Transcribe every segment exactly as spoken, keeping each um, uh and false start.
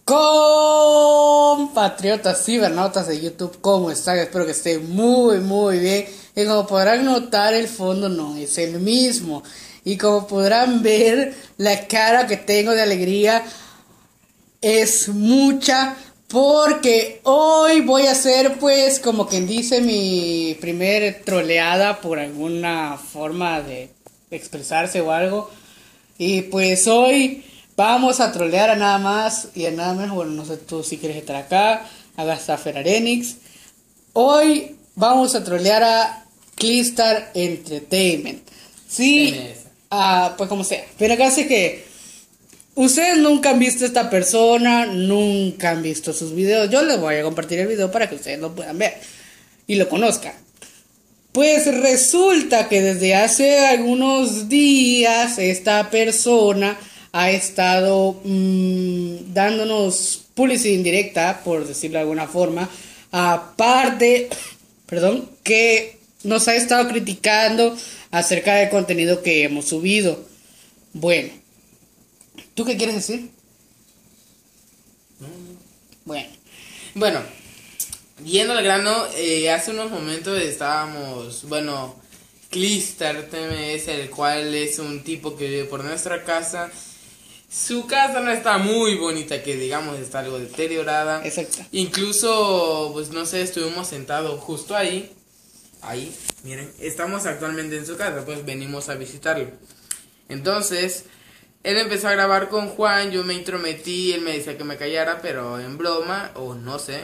Compatriotas cibernautas de YouTube, ¿cómo están? Espero que estén muy muy bien. Y como podrán notar, el fondo no es el mismo. Y como podrán ver, la cara que tengo de alegría es mucha, porque hoy voy a hacer, pues, como quien dice, mi primer troleada por alguna forma de expresarse o algo. Y pues hoy vamos a trolear a nada más y a nada menos. Bueno, no sé tú si quieres estar acá, hagas a Ferarenix. Hoy vamos a trolear a Clistar Entertainment. Sí, uh, pues como sea. Pero acá sé que ustedes nunca han visto a esta persona, nunca han visto sus videos. Yo les voy a compartir el video para que ustedes lo puedan ver y lo conozcan. Pues resulta que desde hace algunos días esta persona ha estado mmm, dándonos publicidad indirecta, por decirlo de alguna forma, aparte, perdón, que nos ha estado criticando acerca del contenido que hemos subido. Bueno, ¿tú qué quieres decir? Bueno, bueno, yendo al grano, eh, hace unos momentos estábamos, bueno, Clistar T M S, el cual es un tipo que vive por nuestra casa. Su casa no está muy bonita, que digamos está algo deteriorada. Exacto. Incluso, pues no sé, estuvimos sentados justo ahí. Ahí, miren, estamos actualmente en su casa, pues venimos a visitarlo. Entonces, él empezó a grabar con Juan, yo me intrometí, él me decía que me callara, pero en broma, o no sé.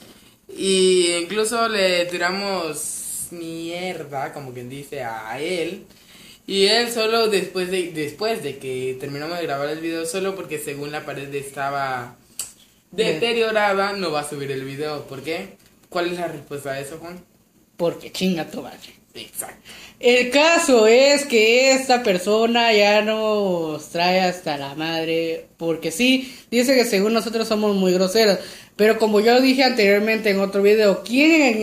Y incluso le tiramos mierda, como quien dice, a él. Y él solo después de después de que terminamos de grabar el video, solo porque según la pared estaba deteriorada, no va a subir el video. ¿Por qué? ¿Cuál es la respuesta a eso, Juan? Porque chinga tu madre. Exacto. El caso es que esta persona ya nos trae hasta la madre, porque sí, dice que según nosotros somos muy groseros, pero como yo dije anteriormente en otro video, ¿quién en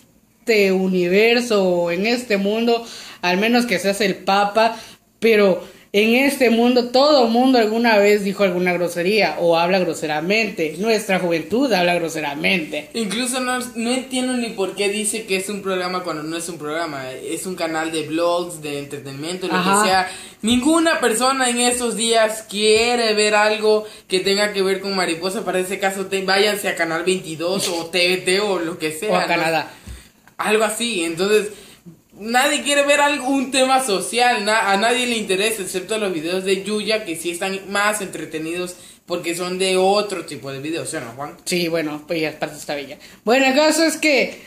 este universo o en este mundo, al menos que seas el Papa, pero en este mundo todo mundo alguna vez dijo alguna grosería o habla groseramente? Nuestra juventud habla groseramente. Incluso no, no entiendo ni por qué dice que es un programa cuando no es un programa. Es un canal de vlogs, de entretenimiento, lo Ajá. que sea. Ninguna persona en estos días quiere ver algo que tenga que ver con mariposa. Para ese caso, te, váyanse a Canal veintidós o T V T o lo que sea. O a ¿no? Canadá. Algo así. Entonces, nadie quiere ver algo, un tema social, na, a nadie le interesa, excepto los videos de Yuya, que sí están más entretenidos porque son de otro tipo de videos, ¿sí o no, Juan? Sí, bueno, pues ya parte está bella. Bueno, el caso es que,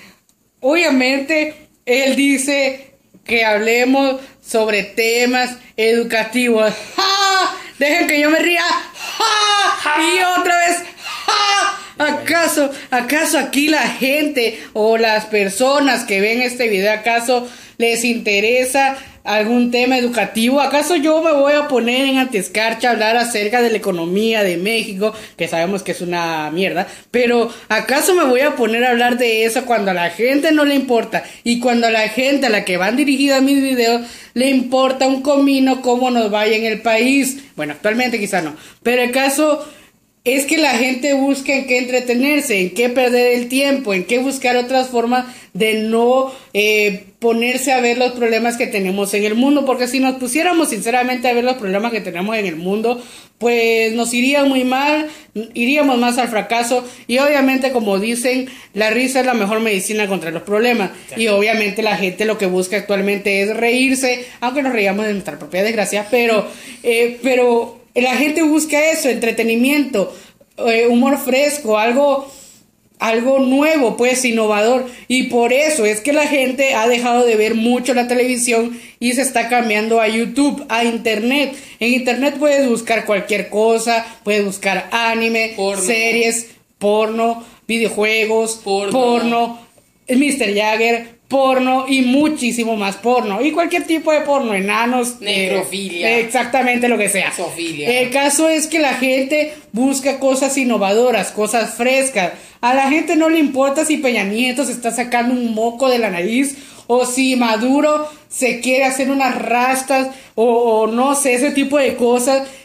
obviamente, él dice que hablemos sobre temas educativos. ¡Ja! Dejen que yo me ría. ¡Ja! ¡Ja! Y otra vez. ¡Ja! ¿Acaso, acaso aquí la gente o las personas que ven este video, acaso les interesa algún tema educativo? ¿Acaso yo me voy a poner en Antiescarcha a hablar acerca de la economía de México, que sabemos que es una mierda? Pero ¿acaso me voy a poner a hablar de eso cuando a la gente no le importa? Y cuando a la gente a la que van dirigidos mis videos le importa un comino cómo nos vaya en el país. Bueno, actualmente quizá no, pero el caso es que la gente busca en qué entretenerse, en qué perder el tiempo, en qué buscar otras formas de no eh, ponerse a ver los problemas que tenemos en el mundo, porque si nos pusiéramos sinceramente a ver los problemas que tenemos en el mundo, pues nos iría muy mal, iríamos más al fracaso, y obviamente, como dicen, la risa es la mejor medicina contra los problemas. Exacto. Y obviamente la gente lo que busca actualmente es reírse, aunque nos reíamos de nuestra propia desgracia, pero eh, pero la gente busca eso, entretenimiento, eh, humor fresco, algo, algo nuevo, pues innovador. Y por eso es que la gente ha dejado de ver mucho la televisión y se está cambiando a YouTube, a Internet. En Internet puedes buscar cualquier cosa, puedes buscar anime, porno, series, porno, videojuegos, porno, porno mister Jagger, porno y muchísimo más porno, y cualquier tipo de porno, enanos, necrofilia, eh, exactamente lo que sea. Zoofilia. El caso es que la gente busca cosas innovadoras, cosas frescas. A la gente no le importa si Peña Nieto se está sacando un moco de la nariz, o si Maduro se quiere hacer unas rastas, o, o no sé, ese tipo de cosas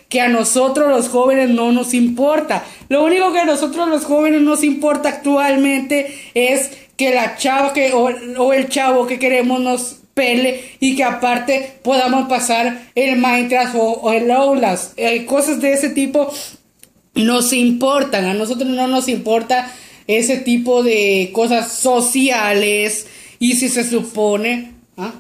que a nosotros los jóvenes no nos importa. Lo único que a nosotros los jóvenes nos importa actualmente es que la chava que, o, o el chavo que queremos nos pele y que aparte podamos pasar el Minecraft o, o el Outlast. Eh, cosas de ese tipo nos importan. A nosotros no nos importa ese tipo de cosas sociales. Y si se supone... ¿ah?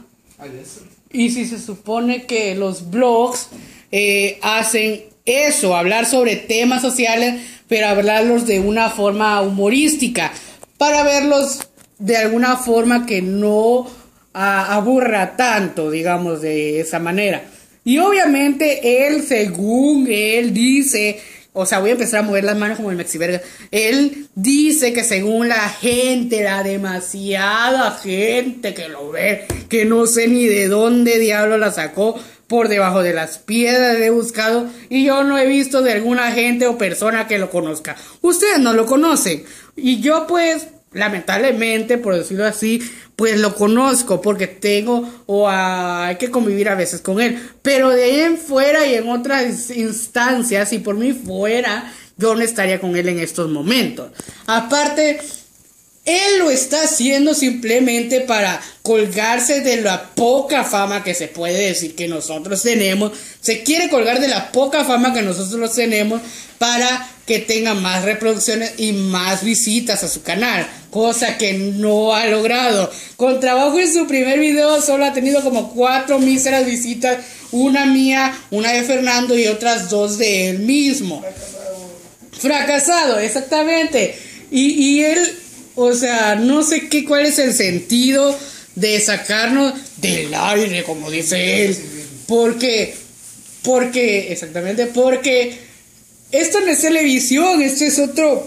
Y si se supone que los blogs eh, hacen eso, hablar sobre temas sociales, pero hablarlos de una forma humorística, para verlos de alguna forma que no a, aburra tanto, digamos, de esa manera. Y obviamente él, según él dice, o sea, voy a empezar a mover las manos como el Mexiverga, él dice que según la gente, la demasiada gente que lo ve, que no sé ni de dónde diablo la sacó, por debajo de las piedras he buscado y yo no he visto de alguna gente o persona que lo conozca. Ustedes no lo conocen y yo pues lamentablemente, por decirlo así, pues lo conozco porque tengo o a, hay que convivir a veces con él, pero de ahí en fuera y en otras instancias, si por mí fuera, yo no estaría con él en estos momentos. Aparte, él lo está haciendo simplemente para colgarse de la poca fama que se puede decir que nosotros tenemos. Se quiere colgar de la poca fama que nosotros tenemos para que tenga más reproducciones y más visitas a su canal, cosa que no ha logrado. Con trabajo en su primer video solo ha tenido como cuatro míseras visitas, una mía, una de Fernando y otras dos de él mismo. Fracasado, Fracasado exactamente. Y, y él... O sea, no sé qué, cuál es el sentido de sacarnos del aire, como dice él. Porque, porque, exactamente, porque esto no es televisión, esto es otro,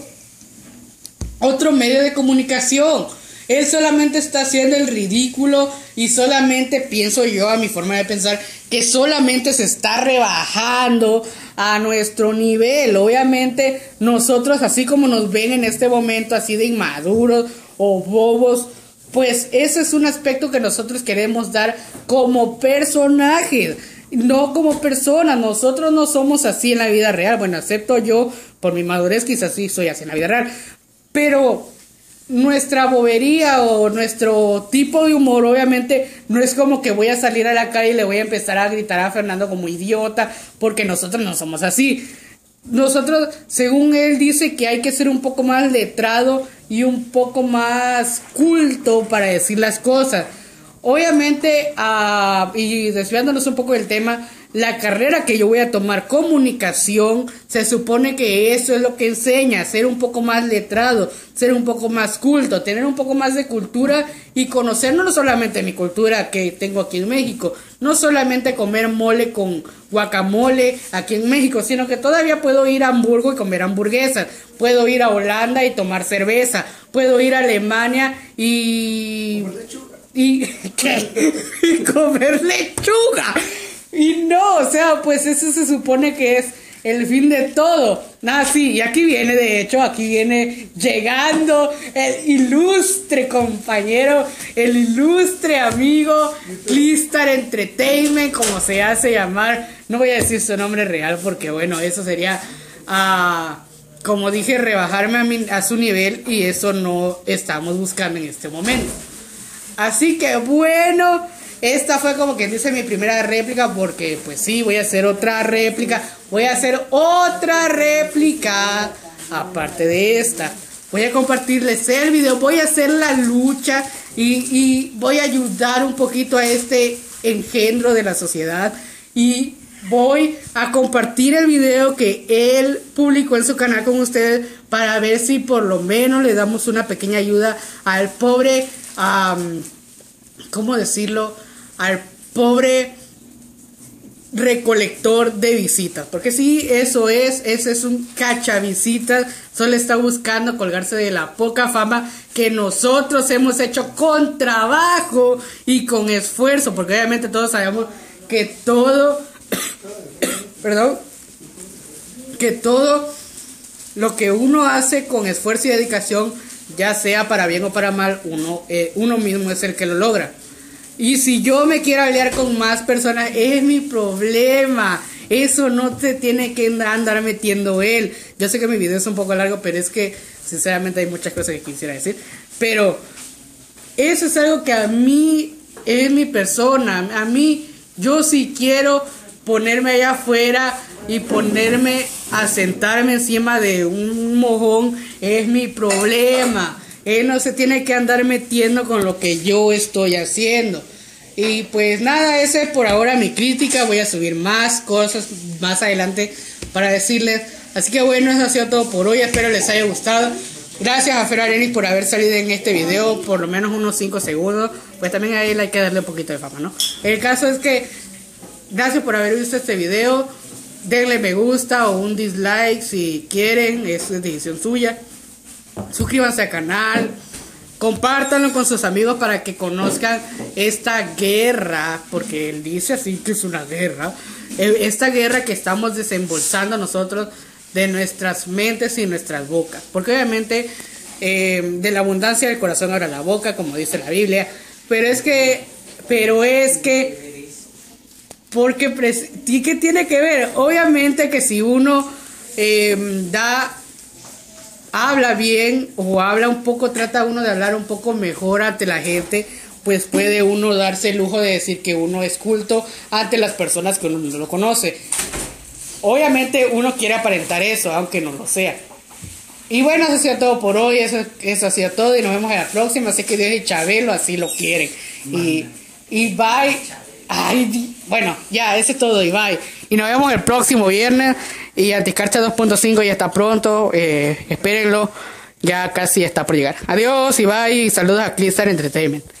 otro medio de comunicación. Él solamente está haciendo el ridículo y solamente pienso yo, a mi forma de pensar, que solamente se está rebajando a nuestro nivel. Obviamente nosotros, así como nos ven en este momento así de inmaduros o bobos, pues ese es un aspecto que nosotros queremos dar como personajes, no como personas. Nosotros no somos así en la vida real. Bueno, excepto yo, por mi madurez quizás sí soy así en la vida real, pero nuestra bobería o nuestro tipo de humor obviamente no es como que voy a salir a la calle y le voy a empezar a gritar a Fernando como idiota, porque nosotros no somos así. Nosotros, según él, dice que hay que ser un poco más letrado y un poco más culto para decir las cosas. Obviamente, uh, y desviándonos un poco del tema, la carrera que yo voy a tomar, comunicación, se supone que eso es lo que enseña, ser un poco más letrado, ser un poco más culto, tener un poco más de cultura y conocer no solamente mi cultura que tengo aquí en México, no solamente comer mole con guacamole aquí en México, sino que todavía puedo ir a Hamburgo y comer hamburguesas, puedo ir a Holanda y tomar cerveza, puedo ir a Alemania y... y, y comer lechuga. Y no, o sea, pues eso se supone que es el fin de todo. Nada, sí, y aquí viene, de hecho, aquí viene llegando el ilustre compañero, el ilustre amigo Clistar Entertainment, como se hace llamar. No voy a decir su nombre real porque, bueno, eso sería, uh, como dije, rebajarme a, mi, a su nivel, y eso no estamos buscando en este momento. Así que, bueno, esta fue como que dice mi primera réplica, porque pues sí, voy a hacer otra réplica, voy a hacer otra réplica, aparte de esta. Voy a compartirles el video, voy a hacer la lucha y, y voy a ayudar un poquito a este engendro de la sociedad. Y voy a compartir el video que él publicó en su canal con ustedes, para ver si por lo menos le damos una pequeña ayuda al pobre, um, ¿cómo decirlo? Al pobre recolector de visitas, porque sí, eso es, ese es un cachavisitas, solo está buscando colgarse de la poca fama que nosotros hemos hecho con trabajo y con esfuerzo, porque obviamente todos sabemos que todo, perdón, que todo lo que uno hace con esfuerzo y dedicación, ya sea para bien o para mal, uno, eh, uno mismo es el que lo logra. Y si yo me quiero aliar con más personas, es mi problema. Eso no te tiene que andar metiendo él. Yo sé que mi video es un poco largo, pero es que sinceramente hay muchas cosas que quisiera decir. Pero eso es algo que a mí es mi persona. A mí, yo sí quiero ponerme allá afuera y ponerme a sentarme encima de un mojón, es mi problema. Él no se tiene que andar metiendo con lo que yo estoy haciendo. Y pues nada, esa es por ahora mi crítica. Voy a subir más cosas más adelante para decirles. Así que bueno, eso ha sido todo por hoy. Espero les haya gustado. Gracias a Fero Arenis por haber salido en este video, por lo menos unos cinco segundos. Pues también a él hay que darle un poquito de fama, ¿no? El caso es que gracias por haber visto este video. Denle me gusta o un dislike si quieren, es decisión suya. Suscríbanse al canal, compártanlo con sus amigos para que conozcan esta guerra, porque él dice así que es una guerra. Esta guerra que estamos desembolsando nosotros de nuestras mentes y nuestras bocas, porque obviamente eh, de la abundancia del corazón abra la boca, como dice la Biblia. Pero es que, pero es que Porque, ¿y qué tiene que ver? Obviamente que si uno eh, da, habla bien o habla un poco, trata uno de hablar un poco mejor ante la gente, pues puede uno darse el lujo de decir que uno es culto ante las personas que uno no lo conoce. Obviamente uno quiere aparentar eso, aunque no lo sea. Y bueno, eso ha sido todo por hoy, eso, eso ha sido todo y nos vemos en la próxima. Así que Dios y Chabelo así lo quieren. Y, y bye. Ay, bueno, ya, ese es todo y bye. Y nos vemos el próximo viernes. Y Antiscarcha dos punto cinco ya está pronto. Eh, espérenlo. Ya casi está por llegar. Adiós y bye. Y saludos a Clickstar Entertainment.